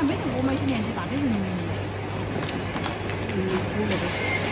像没得我们一些年纪大的人。嗯，我觉得。